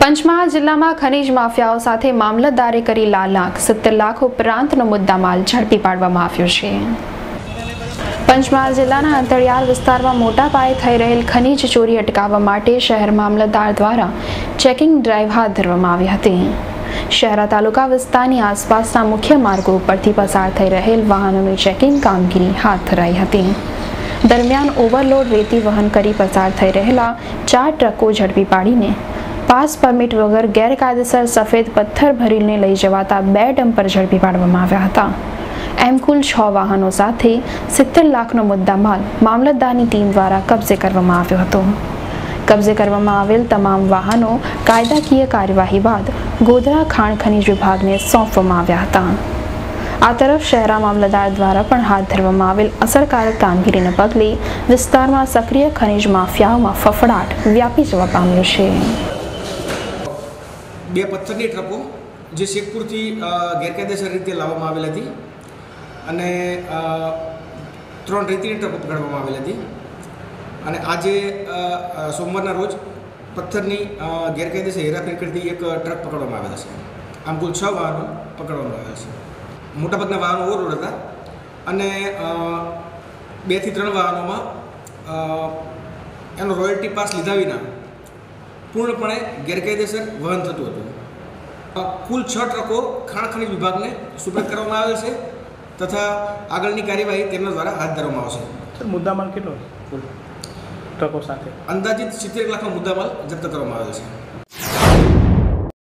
પંચમહાલ જિલ્લામાં ખનીજ માફિયાઓ સાથે મામલતદારે કરી લાખ 70 લાખ ઉપરાંતનો મુદ્દામાલ ઝડપી પાડવામાં આવ્યો છે। પંચમહાલ જિલ્લાના અંતરિયાળ વિસ્તારમાં મોટા પાયે થઈ રહેલ ખનીજ ચોરી અટકાવવા માટે શહેર મામલતદાર દ્વારા ચેકિંગ ડ્રાઈવ હાથ ધરવામાં આવી હતી। શહેરા તાલુકા વિસ્તારની આસપાસના મુખ્ય માર્ગો ઉપરથી પસાર થઈ રહેલ વાહનોની ચેકિંગ કામગીરી હાથ ધરાઈ હતી। દરમિયાન ઓવરલોડ રેતી વહન કરી પસાર થઈ રહેલા 4 ટ્રકો ઝડપી પાડીને પાસ પરમિટ વગર ગેરકાયદેસર સફેદ પથ્થર ભરીને લઈ જવાતા 2 ડમ્પર ઝડપી પાડવામાં આવ્યા હતા। એમ કુલ 6 વાહનો સાથે 70 લાખનો મુદ્દામાલ મામલતદારની ટીમ દ્વારા કબજે કરવામાં આવ્યો હતો। કબજે કરવામાં આવેલ તમામ વાહનો કાયદાકીય કાર્યવાહી બાદ ગોધરા ખાણ ખનીજ વિભાગને સોંપવામાં આવ્યા હતા। આ તરફ શહેરા મામલતદાર દ્વારા પણ હાથ ધરવામાં આવેલ અસરકારક કામગીરીને પગલે વિસ્તારમાં સક્રિય ખનીજ માફિયાઓમાં ફફડાટ વ્યાપી જવા પામ્યો છે। 2 પથ્થરની ટ્રકો જે શેખપુરથી ગેરકાયદેસર રીતે લાવવામાં આવેલ હતી અને 3 રેતીની ટ્રકો પકડવામાં આવેલ હતી અને આજે સોમવારના રોજ પથ્થરની ગેરકાયદેસર હેરાફેરી કરતી એક ટ્રક પકડવામાં આવેલ છે। આમ કુલ 6 વાહનો પકડવામાં આવેલ છે। મોટાભાગના વાહનો ઓવરલોડ હતા અને 2 થી 3 વાહનોમાં એનો રોયલ્ટી પાસ લીધા વિના પૂર્ણપણે ગેરકાયદેસર વહન થતું હતું। કુલ 6 ટ્રકો ખાણ ખનીજ વિભાગને સુપ્રત કરવામાં આવેલ છે તથા આગળની કાર્યવાહી તેમના દ્વારા હાથ ધરવામાં આવશે। સર, મુદ્દામાલ કેટલો કુલ ટ્રકો સાથે? અંદાજિત 70 લાખનો મુદ્દામાલ જપ્ત કરવામાં આવેલ છે।